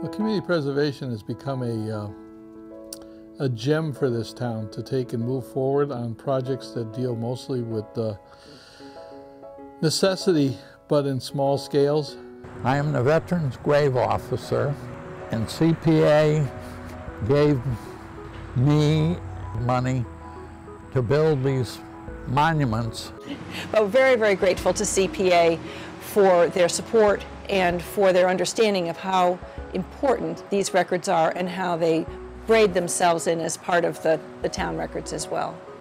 Well, community preservation has become a gem for this town to take and move forward on projects that deal mostly with necessity, but in small scales. I am the Veterans Grave Officer, and CPA gave me money to build these monuments. But we're very, very grateful to CPA for their support and for their understanding of how important these records are and how they braid themselves in as part of the town records as well.